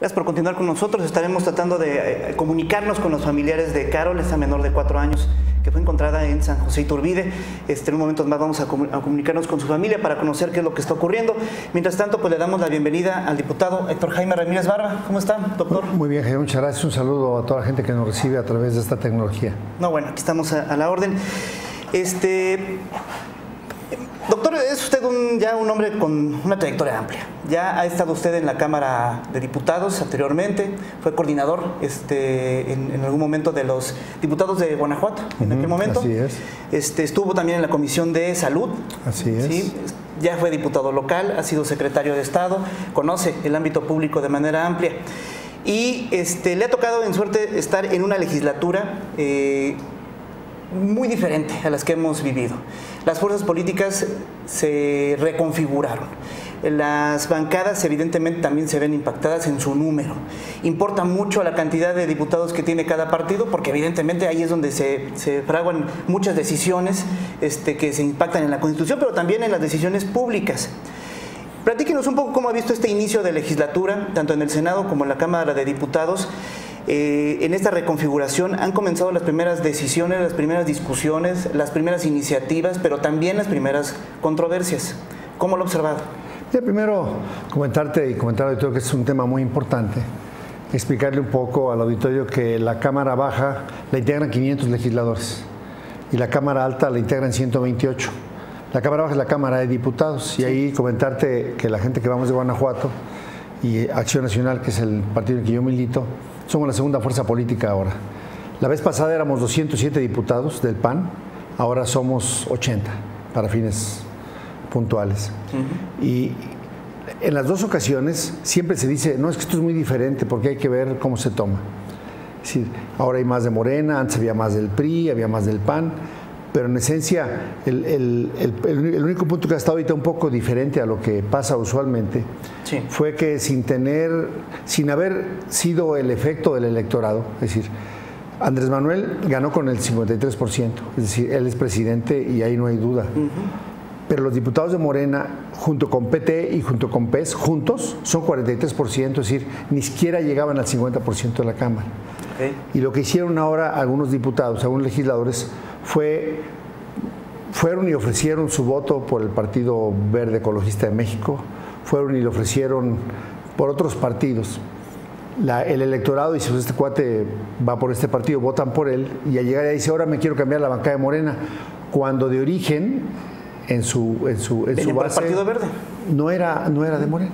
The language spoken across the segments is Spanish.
Gracias por continuar con nosotros. Estaremos tratando de comunicarnos con los familiares de Carol, esa menor de 4 años que fue encontrada en San José Iturbide. En un momento más vamos a comunicarnos con su familia para conocer qué es lo que está ocurriendo. Mientras tanto, pues le damos la bienvenida al diputado Héctor Jaime Ramírez Barba. ¿Cómo está, doctor? Muy bien, Jaime, muchas gracias. Un saludo a toda la gente que nos recibe a través de esta tecnología. No, bueno, aquí estamos a la orden. Doctor, es usted ya un hombre con una trayectoria amplia. Ya ha estado usted en la Cámara de Diputados anteriormente, fue coordinador en algún momento de los diputados de Guanajuato, en aquel momento. Así es. Estuvo también en la Comisión de Salud. Así es. ¿Sí? Ya fue diputado local, ha sido secretario de Estado, conoce el ámbito público de manera amplia. Y le ha tocado en suerte estar en una legislatura muy diferente a las que hemos vivido. Las fuerzas políticas se reconfiguraron. Las bancadas evidentemente también se ven impactadas en su número. Importa mucho la cantidad de diputados que tiene cada partido, porque evidentemente ahí es donde se fraguan muchas decisiones que se impactan en la Constitución, pero también en las decisiones públicas. Platíquenos un poco cómo ha visto este inicio de legislatura, tanto en el Senado como en la Cámara de Diputados. En esta reconfiguración han comenzado las primeras decisiones, las primeras discusiones, las primeras iniciativas, pero también las primeras controversias. ¿Cómo lo ha observado? Primero, comentarte y comentar al auditorio que es un tema muy importante. Explicarle un poco al auditorio que la Cámara Baja la integran 500 legisladores y la Cámara Alta la integran 128. La Cámara Baja es la Cámara de Diputados y ahí comentarte que la gente que vamos de Guanajuato y Acción Nacional, que es el partido en el que yo milito, somos la segunda fuerza política ahora. La vez pasada éramos 207 diputados del PAN, ahora somos 80 para fines puntuales. Y en las dos ocasiones siempre se dice, no, es que esto es muy diferente porque hay que ver cómo se toma. Es decir, ahora hay más de Morena, antes había más del PRI, había más del PAN, pero en esencia el único punto que ha estado ahorita un poco diferente a lo que pasa usualmente fue que sin haber sido el efecto del electorado, es decir, Andrés Manuel ganó con el 53%, es decir, él es presidente y ahí no hay duda. Pero los diputados de Morena, junto con PT y junto con PES, juntos, son 43%, es decir, ni siquiera llegaban al 50% de la Cámara. Y lo que hicieron ahora algunos diputados, algunos legisladores, fueron y ofrecieron su voto por el Partido Verde Ecologista de México, fueron y lo ofrecieron por otros partidos. El electorado dice, pues este cuate va por este partido, votan por él, y al llegar ahí dice, ahora me quiero cambiar la bancada de Morena, cuando de origen en su base el Partido Verde no era de Morena.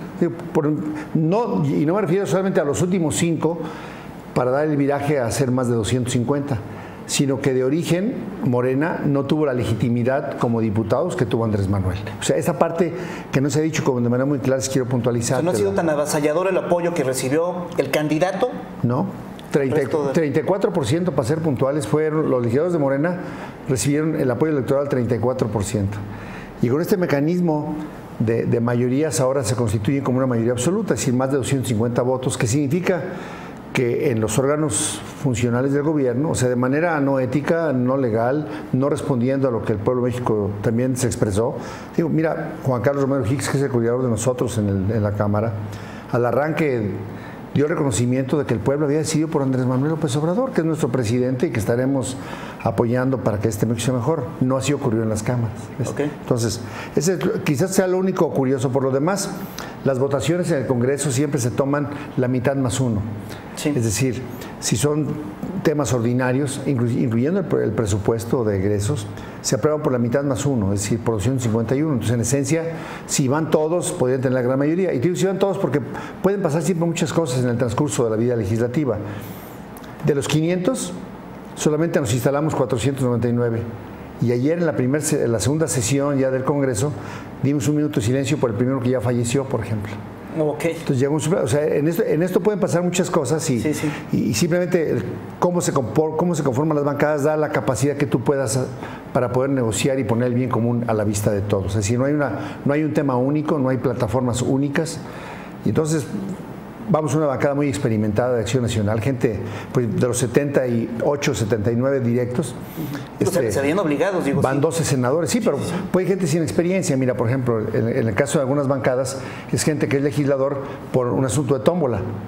Y no me refiero solamente a los últimos 5 para dar el viraje a ser más de 250, sino que de origen Morena no tuvo la legitimidad como diputados que tuvo Andrés Manuel. O sea, esa parte que no se ha dicho como de manera muy clara, quiero puntualizar. O sea, ¿no ha sido tan avasallador el apoyo que recibió el candidato? No, 34%, para ser puntuales, fueron los legisladores de Morena, recibieron el apoyo electoral 34%. Y con este mecanismo de mayorías ahora se constituyen como una mayoría absoluta, es decir, más de 250 votos, que significa que en los órganos funcionales del gobierno, o sea, de manera no ética, no legal, no respondiendo a lo que el pueblo de México también se expresó. Digo, mira, Juan Carlos Romero Hicks, que es el coordinador de nosotros en la Cámara, al arranque dio reconocimiento de que el pueblo había decidido por Andrés Manuel López Obrador, que es nuestro presidente y que estaremos apoyando para que México sea mejor. No así ocurrió en las cámaras. Entonces, ese quizás sea lo único curioso. Por lo demás, las votaciones en el Congreso siempre se toman la mitad más 1. Es decir, si son temas ordinarios, incluyendo el presupuesto de egresos, se aprueban por la mitad más 1, es decir, por 251. Entonces, en esencia, si van todos, podrían tener la gran mayoría. Y digo si van todos porque pueden pasar siempre muchas cosas en el transcurso de la vida legislativa. De los 500, solamente nos instalamos 499. Y ayer, en la segunda sesión ya del Congreso, dimos un minuto de silencio por el primero que ya falleció, por ejemplo. Entonces llegó o sea, en esto pueden pasar muchas cosas y simplemente cómo se conforman las bancadas da la capacidad que tú puedas para poder negociar y poner el bien común a la vista de todos. Es decir, no hay un tema único, no hay plataformas únicas. Y entonces vamos a una bancada muy experimentada de Acción Nacional, gente pues, de los 78, 79 directos. Se habían obligados, digo. Van 12 senadores, sí, pero puede gente sin experiencia. Mira, por ejemplo, en el caso de algunas bancadas, es gente que es legislador por un asunto de tómbola, ¿no?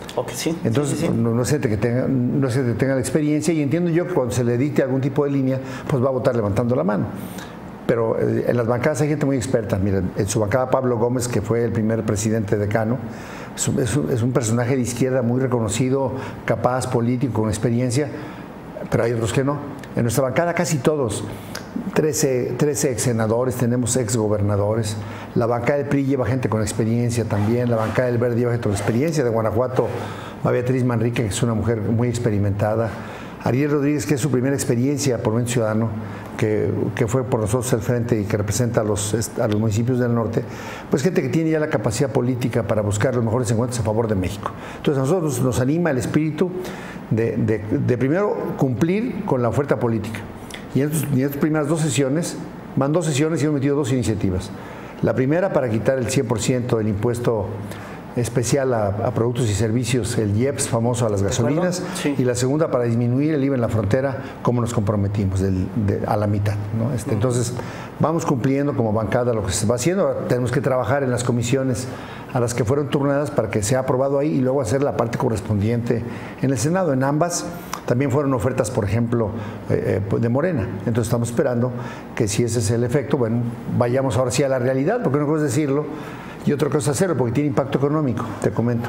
Okay, sí. Entonces, sí. No se tenga la experiencia, y entiendo yo que cuando se le dicte algún tipo de línea, pues va a votar levantando la mano. Pero en las bancadas hay gente muy experta. Miren, en su bancada Pablo Gómez, que fue el primer presidente decano, es un personaje de izquierda muy reconocido, capaz, político, con experiencia, pero hay otros que no. En nuestra bancada casi todos, 13 ex senadores, tenemos ex gobernadores. La bancada del PRI lleva gente con experiencia también, la bancada del Verde lleva gente con experiencia. De Guanajuato, a Beatriz Manrique, que es una mujer muy experimentada. Ariel Rodríguez, que es su primera experiencia por Movimiento Ciudadano, que fue por nosotros el frente y que representa a los municipios del norte, pues gente que tiene ya la capacidad política para buscar los mejores encuentros a favor de México. Entonces a nosotros nos anima el espíritu de primero cumplir con la oferta política. Y en estas primeras 2 sesiones, van 2 sesiones y hemos metido 2 iniciativas. La primera para quitar el 100% del impuesto especial a productos y servicios, el IEPS famoso a las gasolinas, sí. Y la segunda para disminuir el IVA en la frontera, como nos comprometimos, a la mitad, ¿no? Entonces, vamos cumpliendo como bancada lo que se va haciendo. Ahora tenemos que trabajar en las comisiones a las que fueron turnadas para que sea aprobado ahí y luego hacer la parte correspondiente en el Senado. En ambas también fueron ofertas, por ejemplo, de Morena. Entonces estamos esperando que, si ese es el efecto, bueno, vayamos ahora sí a la realidad, porque una cosa es decirlo y otra cosa es hacerlo, porque tiene impacto económico. Te comento.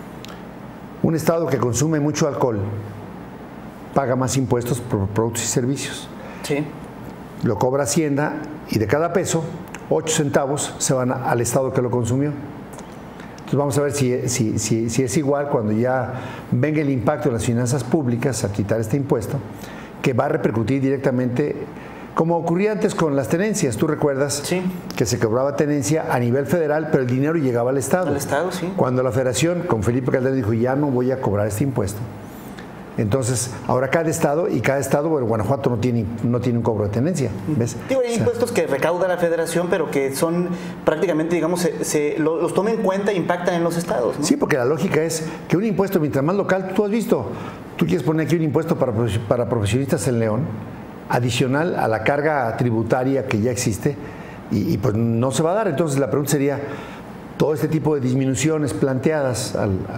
Un estado que consume mucho alcohol paga más impuestos por productos y servicios. Sí. Lo cobra Hacienda y de cada peso, 8 centavos se van al estado que lo consumió. Entonces vamos a ver si es igual cuando ya venga el impacto en las finanzas públicas a quitar este impuesto, que va a repercutir directamente, como ocurría antes con las tenencias. Tú recuerdas, sí, que se cobraba tenencia a nivel federal, pero el dinero llegaba al Estado. Al Estado, sí. Cuando la Federación, con Felipe Calderón, dijo, ya no voy a cobrar este impuesto. Entonces, ahora cada estado, bueno, Guanajuato no tiene un cobro de tenencia, ¿ves? Digo, hay impuestos que recauda la Federación, pero que son prácticamente, digamos, los toma en cuenta e impactan en los estados, ¿no? Sí, porque la lógica es que un impuesto, mientras más local, tú has visto, tú quieres poner aquí un impuesto para profesionistas en León, adicional a la carga tributaria que ya existe, y pues no se va a dar. Entonces la pregunta sería, todo este tipo de disminuciones planteadas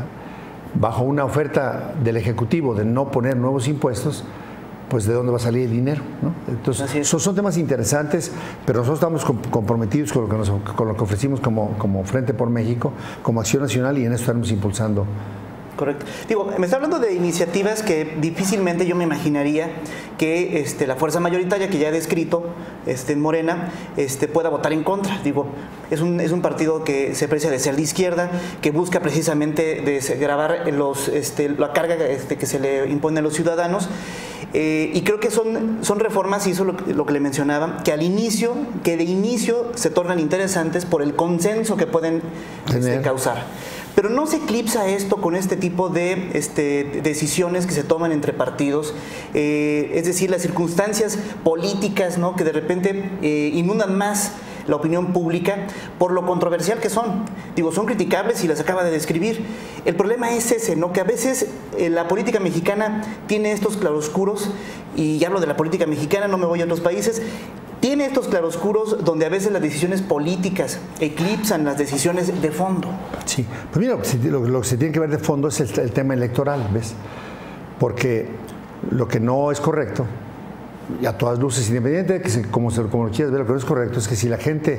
bajo una oferta del Ejecutivo de no poner nuevos impuestos, pues ¿de dónde va a salir el dinero, ¿no? Entonces son temas interesantes, pero nosotros estamos comprometidos con lo que ofrecimos como Frente por México, como Acción Nacional, y en eso estaremos impulsando. Correcto. Digo, me está hablando de iniciativas que difícilmente yo me imaginaría que la fuerza mayoritaria que ya he descrito en Morena pueda votar en contra. Digo, es un partido que se precia de ser de izquierda, que busca precisamente desgravar la carga que se le impone a los ciudadanos. Y creo que son reformas, y eso es lo que le mencionaba, que de inicio se tornan interesantes por el consenso que pueden causar. Pero no se eclipsa esto con este tipo de decisiones que se toman entre partidos, es decir, las circunstancias políticas, ¿no?, que de repente inundan más la opinión pública por lo controversial que son. Digo, son criticables y las acaba de describir. El problema es ese, ¿no?, que a veces la política mexicana tiene estos claroscuros, y ya hablo de la política mexicana, no me voy a otros países. Tiene estos claroscuros donde a veces las decisiones políticas eclipsan las decisiones de fondo. Sí, pues mira, lo que se tiene que ver de fondo es el tema electoral, ¿ves? Porque lo que no es correcto, y a todas luces, independiente de que como lo quieras ver, lo que no es correcto es que si la gente,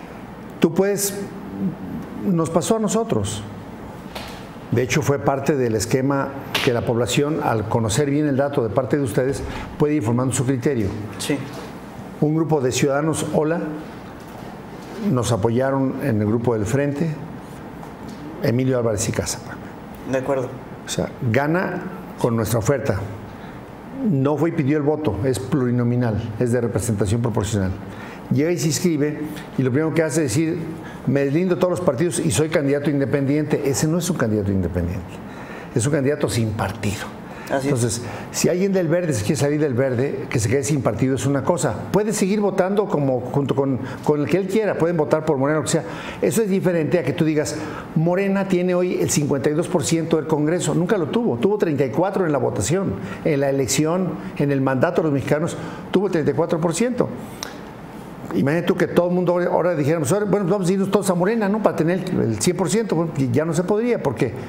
nos pasó a nosotros. De hecho, fue parte del esquema que la población, al conocer bien el dato de parte de ustedes, puede ir formando su criterio. Sí. Un grupo de ciudadanos, hola, nos apoyaron en el grupo del Frente, Emilio Álvarez y Casa. De acuerdo. O sea, gana con nuestra oferta. No fue y pidió el voto, es plurinominal, es de representación proporcional. Llega y se inscribe, y lo primero que hace es decir, me deslindo de todos los partidos y soy candidato independiente. Ese no es un candidato independiente, es un candidato sin partido. Entonces, si alguien del Verde se quiere salir del Verde, que se quede sin partido es una cosa. Puede seguir votando junto con el que él quiera, pueden votar por Morena, o que sea. Eso es diferente a que tú digas, Morena tiene hoy el 52% del Congreso. Nunca lo tuvo 34% en la votación. En la elección, en el mandato de los mexicanos, tuvo el 34%. Imagínate tú que todo el mundo ahora dijéramos, bueno, vamos a irnos todos a Morena, ¿no?, para tener el 100%. Bueno, ya no se podría, porque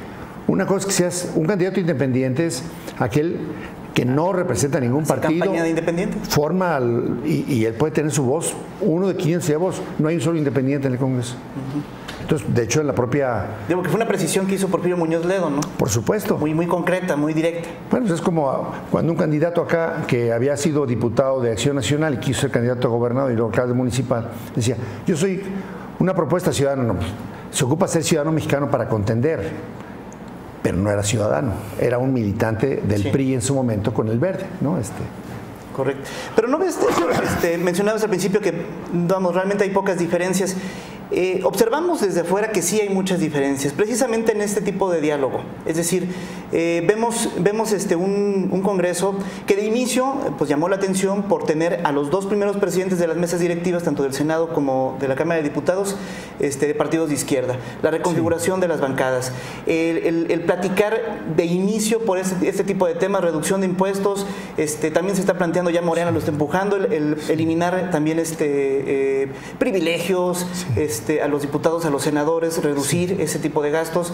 una cosa es que seas un candidato independiente, es aquel que no representa ningún partido. ¿Campaña de independientes? Forma, y él puede tener su voz, uno de 500 votos, no hay un solo independiente en el Congreso. Entonces, de hecho, en la propia... Digo que fue una precisión que hizo Porfirio Muñoz Ledo, ¿no? Por supuesto. Muy concreta, muy directa. Bueno, pues es como cuando un candidato acá, que había sido diputado de Acción Nacional y quiso ser candidato a gobernador y luego alcalde municipal, decía, yo soy una propuesta ciudadana, no, se ocupa ser ciudadano mexicano para contender, pero no era ciudadano, era un militante del PRI en su momento con el Verde, ¿no? Correcto. Pero no ves, mencionabas al principio que, vamos, realmente hay pocas diferencias. Observamos desde afuera que sí hay muchas diferencias, precisamente en este tipo de diálogo. Es decir, vemos un Congreso que de inicio pues llamó la atención por tener a los dos primeros presidentes de las mesas directivas, tanto del Senado como de la Cámara de Diputados, de partidos de izquierda, la reconfiguración de las bancadas, el platicar de inicio por este tipo de temas, reducción de impuestos, también se está planteando, ya Morena lo está empujando, el eliminar también privilegios, a los diputados, a los senadores, reducir ese tipo de gastos.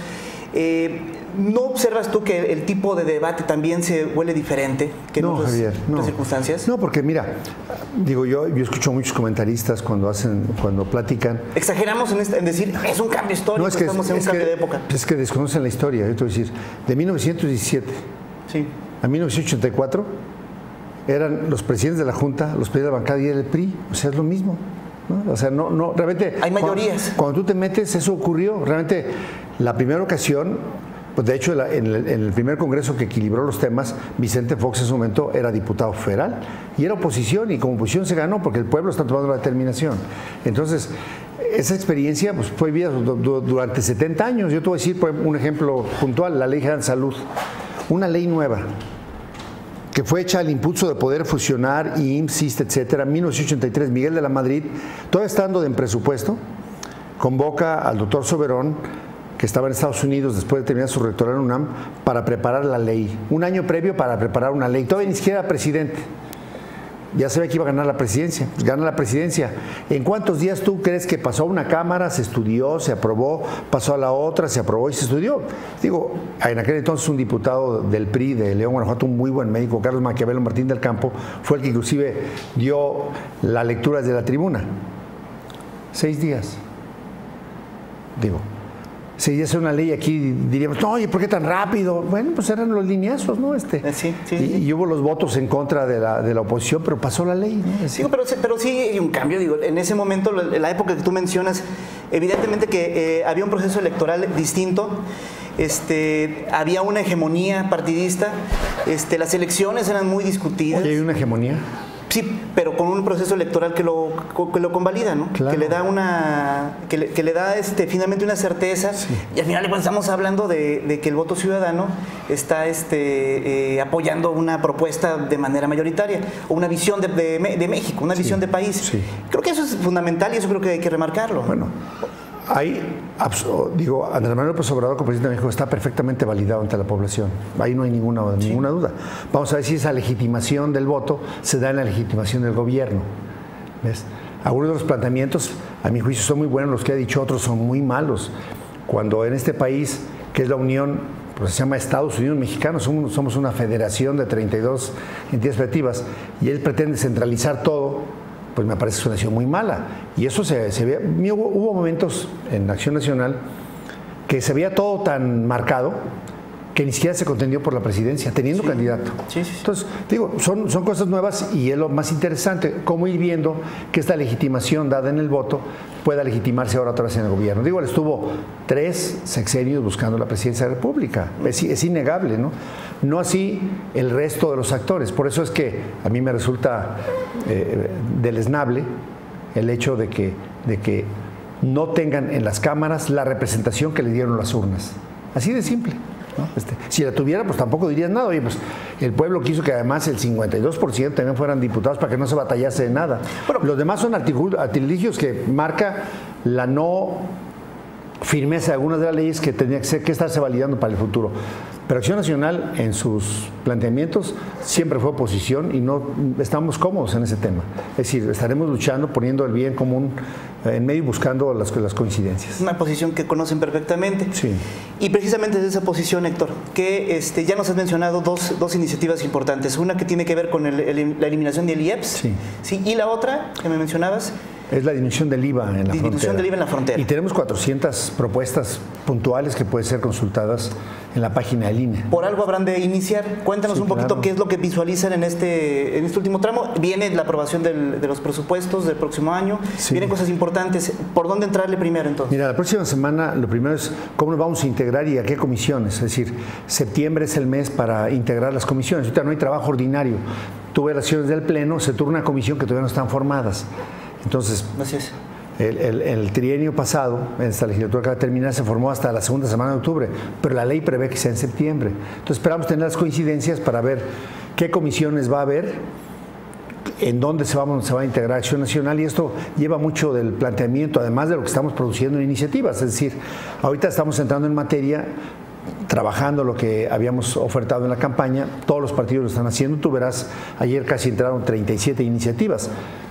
¿No observas tú que el tipo de debate también se huele diferente que en otras circunstancias? No, porque mira, digo yo escucho a muchos comentaristas cuando platican. Exageramos en decir, es un cambio histórico, estamos en un cambio de época. Es que desconocen la historia, yo te voy a decir, de 1917 a 1984 eran los presidentes de la Junta, los presidentes de la bancada y el PRI, o sea, es lo mismo. ¿No? O sea, no, realmente... Hay mayorías. Cuando tú te metes, eso ocurrió. Realmente, la primera ocasión, pues de hecho, en el primer congreso que equilibró los temas, Vicente Fox en su momento era diputado federal y era oposición, y como oposición se ganó porque el pueblo está tomando la determinación. Entonces, esa experiencia pues, fue vivida durante 70 años. Yo te voy a decir, por un ejemplo puntual, la Ley General de Salud, una ley nueva, que fue hecha al impulso de poder fusionar IMSS, ISSSTE, etcétera, en 1983, Miguel de la Madrid, todavía estando en presupuesto, convoca al doctor Soberón, que estaba en Estados Unidos después de terminar su rectorado en UNAM, para preparar la ley. Un año previo para preparar una ley. Todavía ni siquiera era presidente. Ya sabía que iba a ganar la presidencia. Pues gana la presidencia. ¿En cuántos días tú crees que pasó a una cámara, se estudió, se aprobó, pasó a la otra, se aprobó y se estudió? Digo, en aquel entonces un diputado del PRI de León, Guanajuato, un muy buen médico, Carlos Maquiavelo Martín del Campo, fue el que inclusive dio la lectura desde la tribuna. 6 días. Digo, 6 días es una ley, aquí diríamos, no, oye, ¿por qué tan rápido? Bueno, pues eran los lineazos, ¿no? Y hubo los votos en contra de la oposición, pero pasó la ley, ¿no? Digo, pero sí hay un cambio, digo, en ese momento, en la época que tú mencionas, evidentemente que había un proceso electoral distinto, había una hegemonía partidista, las elecciones eran muy discutidas. Oye, ¿hay una hegemonía? Sí, pero con un proceso electoral que lo convalida, ¿no? Claro. Que le da que le da finalmente una certeza, y al final estamos hablando de que el voto ciudadano está apoyando una propuesta de manera mayoritaria, o una visión de México, una visión de país. Sí. Creo que eso es fundamental y eso creo que hay que remarcarlo. Bueno, Andrés Manuel López Obrador como presidente de México está perfectamente validado ante la población. Ahí no hay ninguna duda. Vamos a ver si esa legitimación del voto se da en la legitimación del gobierno. ¿Ves? Algunos de los planteamientos, a mi juicio, son muy buenos, los que ha dicho, otros son muy malos. Cuando en este país, que es la Unión, pues se llama Estados Unidos Mexicanos, somos una federación de 32 entidades federativas, y él pretende centralizar todo, pues me parece una decisión muy mala. Y eso se ve. Hubo momentos en Acción Nacional que se veía todo tan marcado que ni siquiera se contendió por la presidencia, teniendo candidato. Entonces, digo, son cosas nuevas y es lo más interesante, cómo ir viendo que esta legitimación dada en el voto pueda legitimarse ahora otra vez en el gobierno. Digo, él estuvo 3 sexenios buscando la presidencia de la República. Es innegable, ¿no? No así el resto de los actores. Por eso es que a mí me resulta deleznable el hecho de que no tengan en las cámaras la representación que le dieron las urnas. Así de simple, ¿no? Si la tuviera, pues tampoco dirías nada. Oye, pues el pueblo quiso que además el 52% también fueran diputados para que no se batallase de nada. Bueno, los demás son artilugios que marca la no firmeza de algunas de las leyes que tenía que estarse validando para el futuro. Pero Acción Nacional en sus planteamientos siempre fue oposición y no estamos cómodos en ese tema. Es decir, estaremos luchando, poniendo el bien común en medio y buscando las coincidencias. Una posición que conocen perfectamente. Sí. Y precisamente desde esa posición, Héctor, que ya nos has mencionado dos iniciativas importantes. Una que tiene que ver con la eliminación del IEPS. Sí. Sí. Y la otra que me mencionabas. Es la disminución del IVA en la frontera. Disminución del IVA en la frontera. Y tenemos 400 propuestas puntuales que pueden ser consultadas en la página del INE. Por algo habrán de iniciar. Cuéntanos un poquito qué es lo que visualizan en este último tramo. Viene la aprobación de los presupuestos del próximo año. Sí. Vienen cosas importantes. ¿Por dónde entrarle primero entonces? Mira, la próxima semana lo primero es cómo nos vamos a integrar y a qué comisiones. Es decir, septiembre es el mes para integrar las comisiones. Ahorita no hay trabajo ordinario. Tuve las sesiones del Pleno, se turna una comisión que todavía no están formadas. Entonces, así es. El trienio pasado, en esta legislatura que va a terminar, se formó hasta la segunda semana de octubre, pero la ley prevé que sea en septiembre. Entonces esperamos tener las coincidencias para ver qué comisiones va a haber, en dónde se va a integrar Acción Nacional, y esto lleva mucho del planteamiento, además de lo que estamos produciendo en iniciativas. Es decir, ahorita estamos entrando en materia, trabajando lo que habíamos ofertado en la campaña, todos los partidos lo están haciendo. Tú verás, ayer casi entraron 37 iniciativas.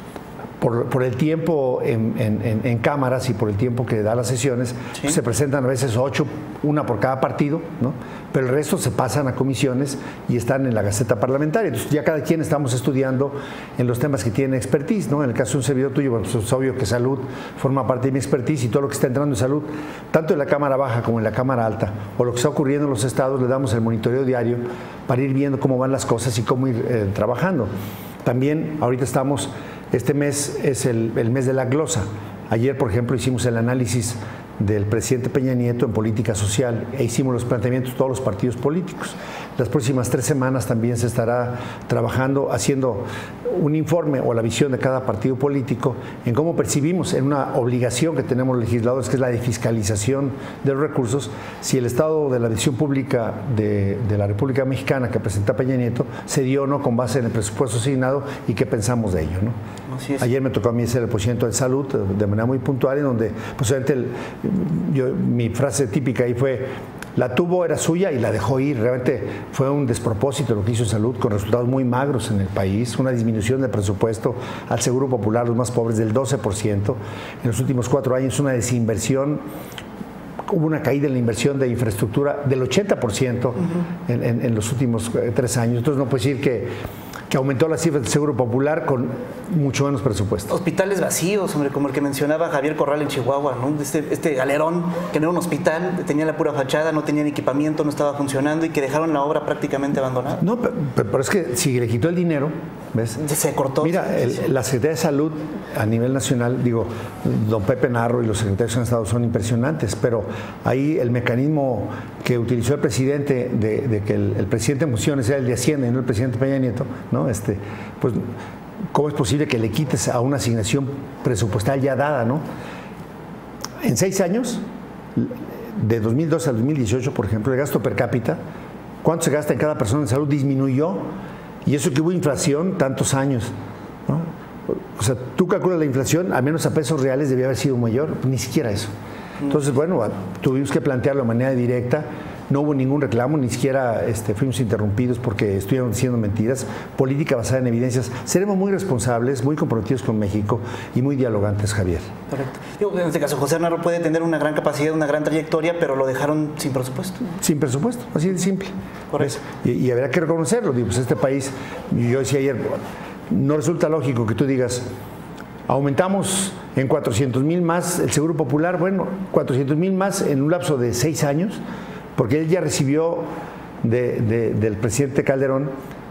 Por el tiempo en cámaras y por el tiempo que da las sesiones, sí, pues se presentan a veces 8, una por cada partido, ¿no? Pero el resto se pasan a comisiones y están en la Gaceta Parlamentaria. Entonces ya cada quien estamos estudiando en los temas que tienen expertise, ¿no? En el caso de un servidor tuyo, bueno, pues es obvio que salud forma parte de mi expertise, y todo lo que está entrando en salud, tanto en la Cámara Baja como en la Cámara Alta, o lo que está ocurriendo en los estados, le damos el monitoreo diario para ir viendo cómo van las cosas y cómo ir trabajando. También ahorita estamos... Este mes es el mes de la glosa. Ayer, por ejemplo, hicimos el análisis del presidente Peña Nieto en política social e hicimos los planteamientos de todos los partidos políticos. Las próximas 3 semanas también se estará trabajando, haciendo un informe o la visión de cada partido político en cómo percibimos, en una obligación que tenemos los legisladores, que es la de fiscalización de los recursos, si el estado de la visión pública de la República Mexicana que presenta Peña Nieto se dio o no con base en el presupuesto asignado y qué pensamos de ello, ¿no? Así es. Ayer me tocó a mí ser el presidente de salud de manera muy puntual, en donde posiblemente mi frase típica ahí fue: la tuvo, era suya y la dejó ir. Realmente fue un despropósito lo que hizo en salud, con resultados muy magros en el país, una disminución del presupuesto al Seguro Popular, los más pobres, del 12%. En los últimos 4 años, una desinversión, hubo una caída en la inversión de infraestructura del 80% en los últimos 3 años. Entonces no puede decir que aumentó las cifras del Seguro Popular con mucho menos presupuesto. Hospitales vacíos, hombre, como el que mencionaba Javier Corral en Chihuahua, ¿no? Este galerón que no era un hospital, tenía la pura fachada, no tenía equipamiento, no estaba funcionando y que dejaron la obra prácticamente abandonada. No, pero es que si le quitó el dinero, ¿ves? Se cortó. Mira, la Secretaría de Salud a nivel nacional, digo, don Pepe Narro y los secretarios han estado son impresionantes, pero ahí el mecanismo que utilizó el presidente de que el presidente en funciones era el de Hacienda y no el presidente Peña Nieto, ¿no? Pues, ¿cómo es posible que le quites a una asignación presupuestal ya dada, ¿no? En 6 años, de 2012 al 2018, por ejemplo, el gasto per cápita, ¿cuánto se gasta en cada persona en salud? Disminuyó, y eso que hubo inflación tantos años, ¿no? O sea, tú calculas la inflación, al menos a pesos reales debía haber sido mayor, ni siquiera eso. Entonces, bueno, tuvimos que plantearlo de manera directa. No hubo ningún reclamo, ni siquiera fuimos interrumpidos porque estuvieron diciendo mentiras. Política basada en evidencias. Seremos muy responsables, muy comprometidos con México y muy dialogantes, Javier. Correcto. En este caso, José Narro puede tener una gran capacidad, una gran trayectoria, pero lo dejaron sin presupuesto. Sin presupuesto, así de simple. Correcto. Y habrá que reconocerlo. Pues este país, yo decía ayer, no resulta lógico que tú digas: aumentamos en 400,000 más el Seguro Popular. Bueno, 400,000 más en un lapso de 6 años, porque él ya recibió del presidente Calderón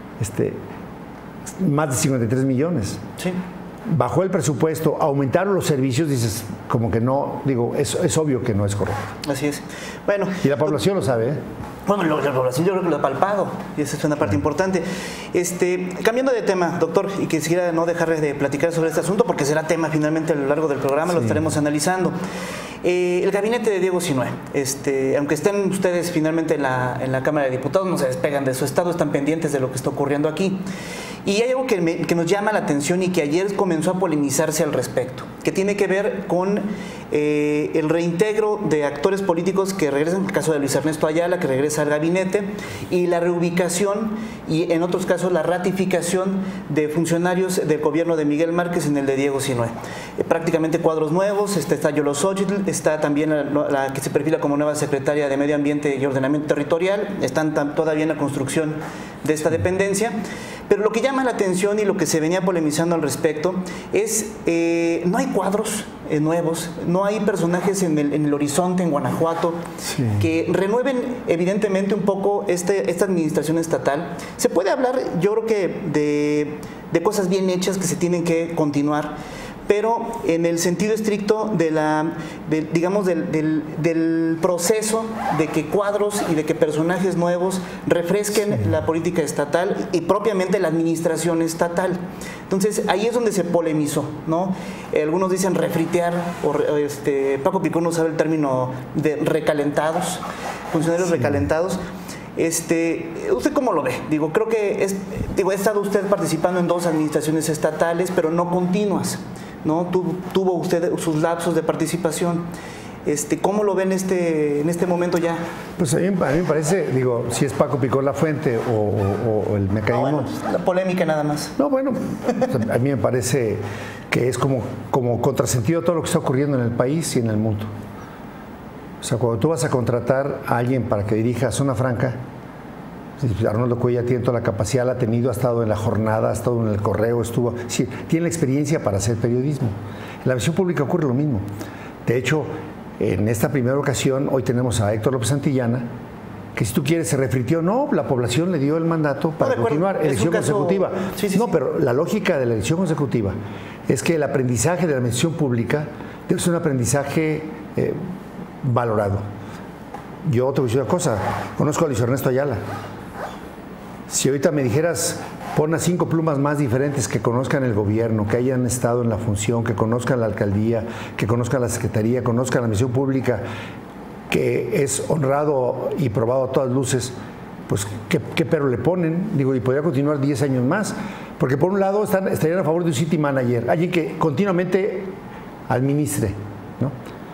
más de 53 millones. Sí. Bajó el presupuesto, aumentaron los servicios, dices, como que no, digo, es obvio que no es correcto. Así es. Bueno. Y la población lo sabe, ¿eh? Bueno, la población yo creo que lo ha palpado, y esa es una parte importante. Cambiando de tema, doctor, y quisiera no dejar de platicar sobre este asunto, porque será tema finalmente a lo largo del programa, sí, lo estaremos analizando. El gabinete de Diego Sinue, aunque estén ustedes finalmente en la Cámara de Diputados, no se despegan de su estado, están pendientes de lo que está ocurriendo aquí. Y hay algo que nos llama la atención y que ayer comenzó a polemizarse al respecto, que tiene que ver con el reintegro de actores políticos que regresan, en el caso de Luis Ernesto Ayala, que regresa al gabinete, y la reubicación y en otros casos la ratificación de funcionarios del gobierno de Miguel Márquez en el de Diego Sinue. Prácticamente cuadros nuevos, está Yoloxóchitl, está también la que se perfila como nueva secretaria de Medio Ambiente y Ordenamiento Territorial, están todavía en la construcción de esta dependencia. Pero lo que llama la atención y lo que se venía polemizando al respecto es no hay cuadros nuevos, no hay personajes en el horizonte en Guanajuato que renueven evidentemente un poco esta administración estatal. Se puede hablar, yo creo que de cosas bien hechas que se tienen que continuar, pero en el sentido estricto digamos del proceso de que cuadros y de que personajes nuevos refresquen la política estatal y propiamente la administración estatal. Entonces ahí es donde se polemizó, ¿no? Algunos dicen refritear, Paco Picón usaba el término de recalentados, funcionarios recalentados. ¿Usted cómo lo ve? Creo que ha estado usted participando en 2 administraciones estatales, pero no continuas, ¿no? Tuvo usted sus lapsos de participación. ¿Cómo lo ven en este momento ya? Pues a mí me parece, si es Paco Picón la fuente o el mecanismo. No, bueno, la polémica nada más. No, bueno, a mí me parece que es como contrasentido todo lo que está ocurriendo en el país y en el mundo. O sea, cuando tú vas a contratar a alguien para que dirija Zona Franca, Arnoldo Cuellar tiene toda la capacidad, la ha tenido, ha estado en la jornada, ha estado en el correo, tiene la experiencia para hacer periodismo. En la visión pública ocurre lo mismo. De hecho, en esta primera ocasión, hoy tenemos a Héctor López Santillana, que si tú quieres se refritió, no, la población le dio el mandato para continuar, elección consecutiva. No, pero la lógica de la elección consecutiva es que el aprendizaje de la administración pública debe ser un aprendizaje valorado. Yo te voy a decir una cosa, conozco a Luis Ernesto Ayala. Si ahorita me dijeras, pon a 5 plumas más diferentes que conozcan el gobierno, que hayan estado en la función, que conozcan la alcaldía, que conozcan la secretaría, conozcan la misión pública, que es honrado y probado a todas luces, pues ¿qué pero le ponen? Y podría continuar 10 años más. Porque por un lado estarían a favor de un city manager, alguien que continuamente administre, ¿no?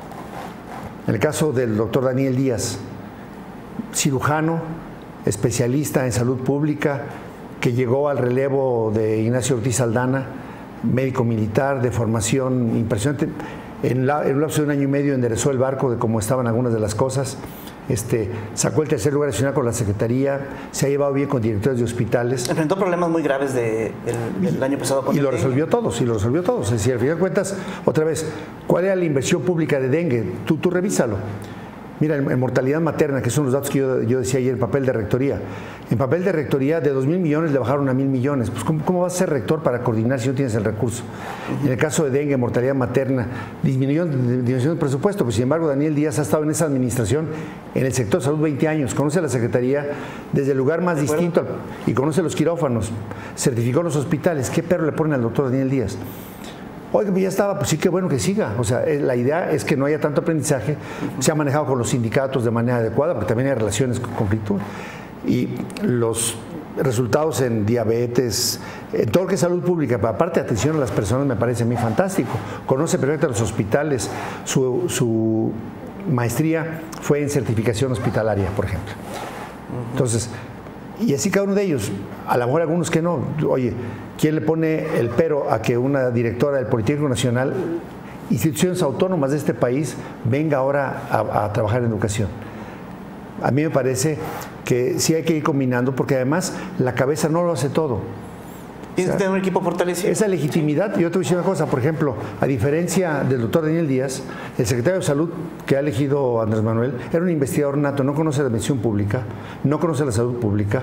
En el caso del doctor Daniel Díaz, cirujano, especialista en salud pública, que llegó al relevo de Ignacio Ortiz Aldana, médico militar de formación impresionante. En un lapso de 1 año y medio enderezó el barco de cómo estaban algunas de las cosas. Sacó el 3er lugar nacional con la Secretaría, se ha llevado bien con directores de hospitales. Enfrentó problemas muy graves el año pasado con y lo resolvió todos, Es decir, al final de cuentas, otra vez, ¿cuál era la inversión pública de dengue? Tú revísalo. Mira, en mortalidad materna, que son los datos que yo decía ayer, en papel de rectoría. En papel de rectoría, de 2.000 millones le bajaron a 1.000 millones. Pues ¿cómo vas a ser rector para coordinar si no tienes el recurso? En el caso de dengue, mortalidad materna, disminución del presupuesto. Pues sin embargo, Daniel Díaz ha estado en esa administración, en el sector salud 20 años, conoce la Secretaría desde el lugar más distinto y conoce los quirófanos, certificó los hospitales. ¿Qué perro le ponen al doctor Daniel Díaz? Oiga, ya estaba, pues sí, qué bueno que siga. O sea, la idea es que no haya tanto aprendizaje, se ha manejado con los sindicatos de manera adecuada, porque también hay relaciones con conflicto. Y los resultados en diabetes, en todo lo que es salud pública, aparte de atención a las personas, me parece a mí fantástico. Conoce perfectamente los hospitales, su maestría fue en certificación hospitalaria, por ejemplo. Entonces, y así cada uno de ellos, a lo mejor algunos que no. Oye, ¿quién le pone el pero a que una directora del Politécnico Nacional, instituciones autónomas de este país, venga ahora a trabajar en educación? A mí me parece que sí hay que ir combinando, porque además la cabeza no lo hace todo. Tienes que tener un equipo fortalecido. Esa legitimidad, yo te voy a decir una cosa, por ejemplo, a diferencia del doctor Daniel Díaz, el secretario de Salud que ha elegido Andrés Manuel era un investigador nato, no conoce la administración pública, no conoce la salud pública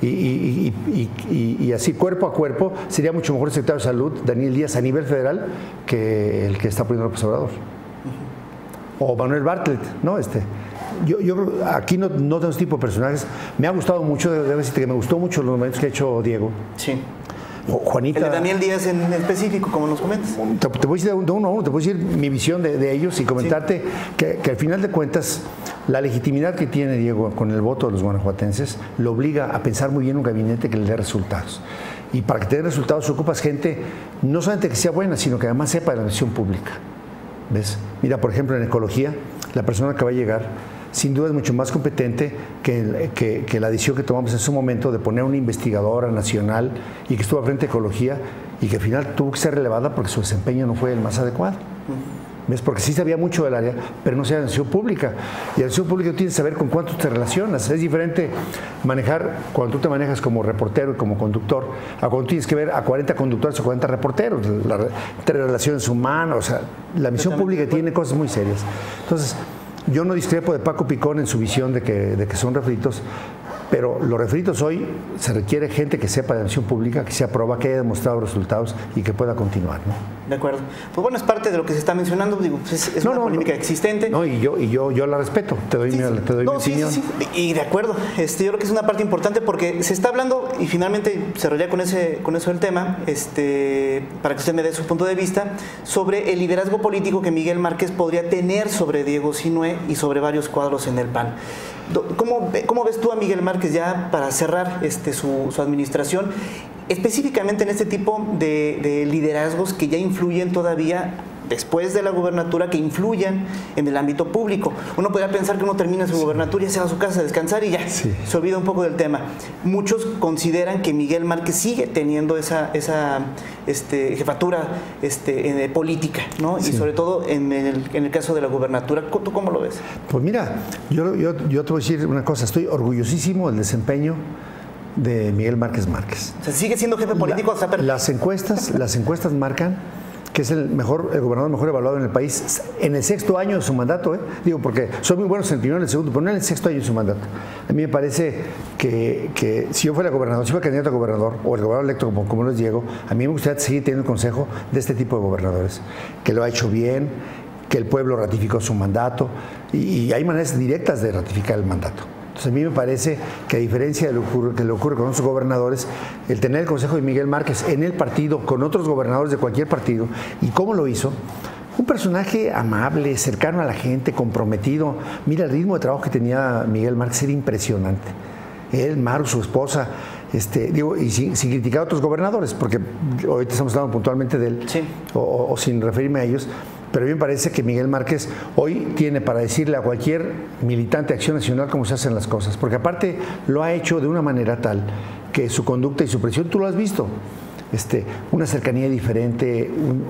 y así cuerpo a cuerpo sería mucho mejor el secretario de Salud, Daniel Díaz, a nivel federal que el que está poniendo López Obrador. O Manuel Bartlett, ¿no? Yo aquí no tengo este tipo de personajes. Me ha gustado mucho, debo decirte que me gustó mucho los momentos que ha hecho Diego. Sí. Juanita. El de Daniel Díaz en específico, como nos comentas. Te voy a decir de uno a uno, te voy a decir mi visión de ellos y comentarte que al final de cuentas la legitimidad que tiene Diego con el voto de los guanajuatenses lo obliga a pensar muy bien un gabinete que le dé resultados. Y para que te den resultados ocupas gente no solamente que sea buena, sino que además sepa de la administración pública. ¿Ves? Mira, por ejemplo, en ecología, la persona que va a llegar sin duda es mucho más competente que la decisión que tomamos en su momento de poner una investigadora nacional y que estuvo frente a ecología y que al final tuvo que ser relevada porque su desempeño no fue el más adecuado. ¿Ves? Porque sí sabía mucho del área, pero no sabía de administración pública. Y la administración pública tú tienes que saber con cuánto te relacionas. Es diferente manejar, cuando tú te manejas como reportero y como conductor, a cuando tienes que ver a 40 conductores o 40 reporteros. Entre relaciones humanas, o sea, la administración pública tiene cosas muy serias. Entonces, yo no discrepo de Paco Picón en su visión de que son refritos, pero los refritos hoy se requiere gente que sepa de administración pública, que se aproba, que haya demostrado resultados y que pueda continuar, ¿no? De acuerdo. Pues bueno, es parte de lo que se está mencionando, digo, pues es una polémica existente. No, y yo la respeto, te doy mi opinión. Sí. Y de acuerdo, yo creo que es una parte importante porque se está hablando, y finalmente cerraría con eso el tema, para que usted me dé su punto de vista, sobre el liderazgo político que Miguel Márquez podría tener sobre Diego Sinue y sobre varios cuadros en el PAN. ¿Cómo ves tú a Miguel Márquez ya para cerrar su administración, específicamente en este tipo de liderazgos que ya influyen todavía después de la gubernatura, que influyan en el ámbito público? Uno podría pensar que uno termina su gubernatura y se va a su casa a descansar y ya se olvida un poco del tema. Muchos consideran que Miguel Márquez sigue teniendo esa jefatura política, ¿no? Y sobre todo en el caso de la gubernatura. ¿Tú cómo lo ves? Pues mira, yo te voy a decir una cosa, estoy orgullosísimo del desempeño de Miguel Márquez Márquez. O sea, sigue siendo jefe político hasta las encuestas marcan que es el gobernador mejor evaluado en el país en el 6º año de su mandato. Digo, porque son muy buenos en el primero y en el segundo, pero no en el 6º año de su mandato. A mí me parece que si yo fuera gobernador, si fuera candidato a gobernador, o el gobernador electo como lo es Diego, a mí me gustaría seguir teniendo el consejo de este tipo de gobernadores, que lo ha hecho bien, que el pueblo ratificó su mandato, y hay maneras directas de ratificar el mandato. Entonces, a mí me parece que, a diferencia de lo que le ocurre con otros gobernadores, el tener el consejo de Miguel Márquez en el partido, con otros gobernadores de cualquier partido, y cómo lo hizo, un personaje amable, cercano a la gente, comprometido. Mira, el ritmo de trabajo que tenía Miguel Márquez era impresionante. Él, Maru, su esposa, y sin criticar a otros gobernadores, porque ahorita estamos hablando puntualmente de él, o sin referirme a ellos. Pero a mí me parece que Miguel Márquez hoy tiene para decirle a cualquier militante de Acción Nacional cómo se hacen las cosas, porque aparte lo ha hecho de una manera tal que su conducta y su presión, tú lo has visto, una cercanía diferente,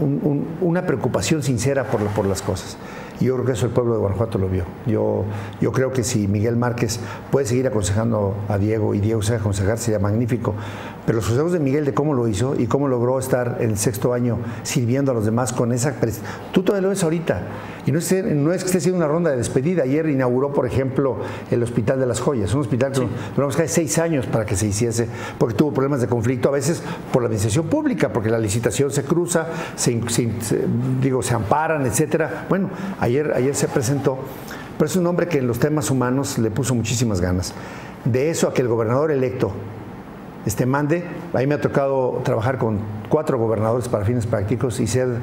una preocupación sincera por las cosas. Y yo creo que eso el pueblo de Guanajuato lo vio. Yo creo que si Miguel Márquez puede seguir aconsejando a Diego y Diego se va a aconsejar, sería magnífico. Pero los consejos de Miguel de cómo lo hizo y cómo logró estar en el 6º año sirviendo a los demás con esa... Tú todavía lo ves ahorita. Y no es que esté haciendo una ronda de despedida. Ayer inauguró, por ejemplo, el Hospital de las Joyas. Un hospital que duramos casi 6 años para que se hiciese, porque tuvo problemas de conflicto, a veces por la administración pública, porque la licitación se cruza, se amparan, etcétera. Bueno, ayer se presentó, pero es un hombre que en los temas humanos le puso muchísimas ganas. De eso a que el gobernador electo mande, a mí me ha tocado trabajar con 4 gobernadores para fines prácticos y ser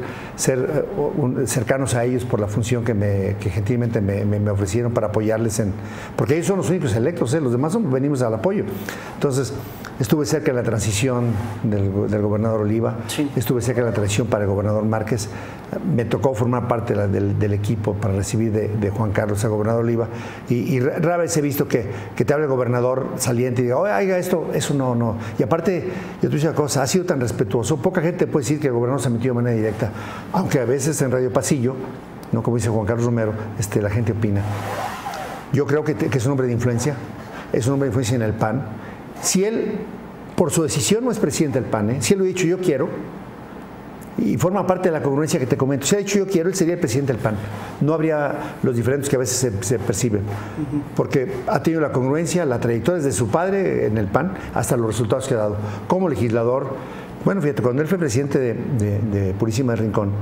cercanos a ellos por la función que gentilmente me ofrecieron para apoyarles porque ellos son los únicos electos, los demás venimos al apoyo. Entonces, estuve cerca de la transición del gobernador Oliva, estuve cerca de la transición para el gobernador Márquez, me tocó formar parte del equipo para recibir de Juan Carlos al gobernador Oliva, y rara vez he visto que te hable el gobernador saliente y diga, oiga, eso no. Y aparte, yo te voy a decir una cosa, ha sido tan respetuoso, poca gente puede decir que el gobernador se ha metido de manera directa, aunque a veces en Radio Pasillo, no como dice Juan Carlos Romero, la gente opina. Yo creo que es un hombre de influencia, en el PAN. Si él, por su decisión, no es presidente del PAN, si él lo ha dicho yo quiero, y forma parte de la congruencia que te comento, si ha dicho yo quiero, él sería el presidente del PAN. No habría los diferentes que a veces se perciben, porque ha tenido la congruencia, la trayectoria desde su padre en el PAN hasta los resultados que ha dado. Como legislador, bueno, fíjate, cuando él fue presidente de Purísima del Rincón,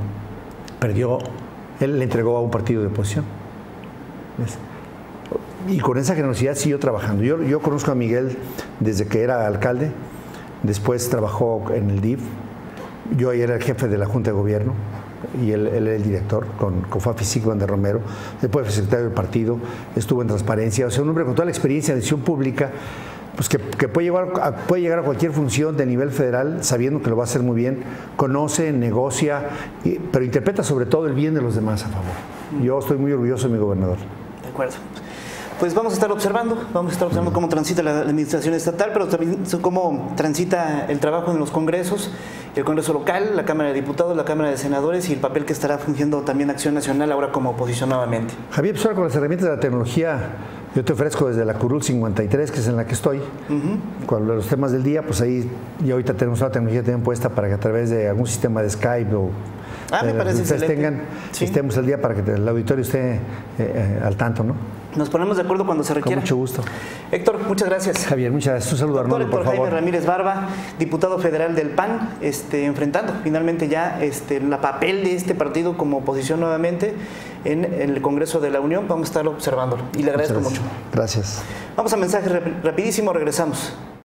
él le entregó a un partido de oposición. ¿Ves? Y con esa generosidad siguió trabajando. Yo conozco a Miguel desde que era alcalde, después trabajó en el DIF, yo era el jefe de la Junta de Gobierno y él era el director, con Fafi Sigman de Romero, después fue secretario del partido, estuvo en Transparencia, o sea, un hombre con toda la experiencia de decisión pública, pues que puede llegar a cualquier función de nivel federal sabiendo que lo va a hacer muy bien, conoce, negocia, pero interpreta sobre todo el bien de los demás a favor. Yo estoy muy orgulloso de mi gobernador. De acuerdo. Pues vamos a estar observando cómo transita la administración estatal, pero también cómo transita el trabajo en los congresos, el Congreso local, la Cámara de Diputados, la Cámara de Senadores y el papel que estará fungiendo también Acción Nacional ahora como oposición nuevamente. Javier, pues ahora con las herramientas de la tecnología, yo te ofrezco desde la Curul 53, que es en la que estoy, con los temas del día, pues ahí y ahorita tenemos una tecnología también puesta para que a través de algún sistema de Skype o me parece ustedes tengan, estemos al día para que el auditorio esté al tanto, ¿no? Nos ponemos de acuerdo cuando se requiera. Con mucho gusto. Héctor, muchas gracias. Javier, muchas gracias. Un saludo, Doctor Armando, por Héctor favor. Jaime Ramírez Barba, diputado federal del PAN, enfrentando finalmente ya el papel de este partido como oposición nuevamente en el Congreso de la Unión. Vamos a estar observándolo y le agradezco mucho. Gracias. Vamos a mensaje rapidísimo, regresamos.